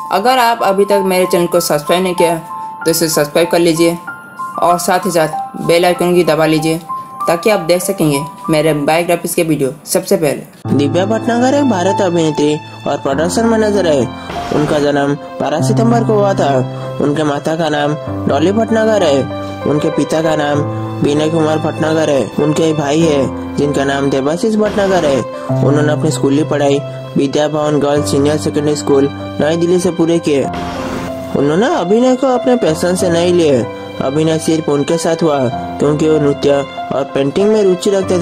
अगर आप अभी तक मेरे चैनल को सब्सक्राइब नहीं किया तो इसे सब्सक्राइब कर लीजिए और साथ ही साथ बेल आइकन की दबा लीजिए ताकि आप देख सकेंगे मेरे बायोग्राफीज के वीडियो सबसे पहले। दिव्या भटनागर एक भारतीय अभिनेत्री और प्रोडक्शन मैनेजर है। उनका जन्म 12 सितंबर को हुआ था। उनके माता का नाम डॉली भटनागर है। उनके पिता का नाम विनय कुमार भटनागर है। उनके भाई है जिनका नाम देवाशीष भटनागर है। उन्होंने अपनी स्कूली पढ़ाई Vidya Bhavan girls senior secondary school नई दिल्ली से पूरे किए। उन्होंने अभिनय को अपने पैशन से नहीं लिए। अभिनय सिर्फ उनके साथ हुआ क्योंकि वो नृत्य और पेंटिंग में रुचि रखते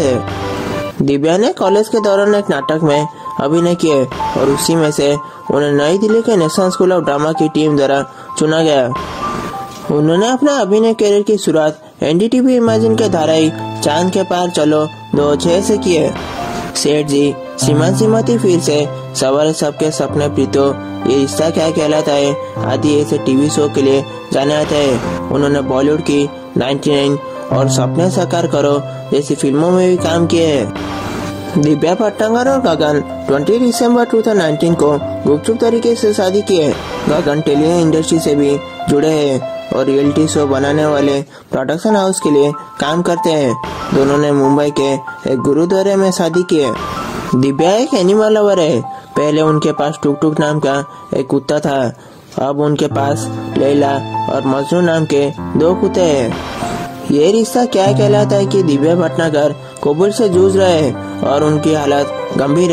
थे। दिव्या ने कॉलेज के दौरान एक नाटक में अभिनय किए और उसी में से उन्हें नई दिल्ली के नेशनल स्कूल ऑफ ड्रामा की टीम द्वारा चुना गया। उन्होंने अपना अभिनय करियर की शुरुआत एनडीटीवी इमेजिन के धारावाहिक चांद के पार चलो 2006 से किए। सेठ जी, श्रीमान श्रीमती, फिर से सवार सबके सपने प्रीतो, ये रिश्ता क्या कहलाता है आदि ऐसे टीवी शो के लिए जाने जाते हैं। उन्होंने बॉलीवुड की 99 और सपने साकार करो जैसी फिल्मों में भी काम किए हैं। दिव्या भटनागर और गगन 20 दिसंबर 2019 को गुपचुप तरीके से शादी किए। गगन टेलीविजन इंडस्ट्री से भी जुड़े हैं और रियलिटी शो बनाने वाले प्रोडक्शन हाउस के लिए काम करते हैं। दोनों ने मुंबई के एक गुरुद्वारे में शादी की है। दिव्या एक एनिमल लवर है। पहले उनके पास टुक टुक नाम का एक कुत्ता था। अब उनके पास लैला और मजनू नाम के 2 कुत्ते हैं। ये रिश्ता क्या कहलाता है कि दिव्या भटनागर कोविड से जूझ रहे हैं और उनकी हालत गंभीर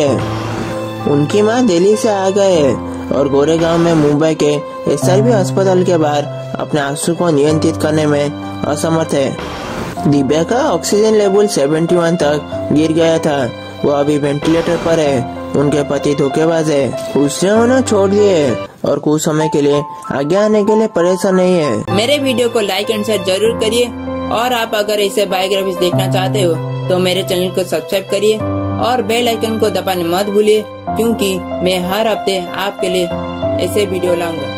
है। उनकी मां दिल्ली से आ गए हैं और गोरेगांव में मुंबई के एसआरबी अस्पताल के बाहर अपने आंसू को नियंत्रित करने में असमर्थ है। दिव्या का ऑक्सीजन लेवल 71 तक गिर गया था। वो अभी वेंटिलेटर पर है। उनके पति धोखेबाज है। उसने उन्हें छोड़ दिए और कुछ समय के लिए आगे आने के लिए परेशान नहीं है। मेरे वीडियो को लाइक एंड शेयर जरूर करिए और आप अगर ऐसे बायोग्राफीज देखना चाहते हो तो मेरे चैनल को सब्सक्राइब करिए और बेल आइकन को दबाने मत भूलिए क्योंकि मैं हर हफ्ते आपके लिए ऐसे वीडियो लाऊंगा।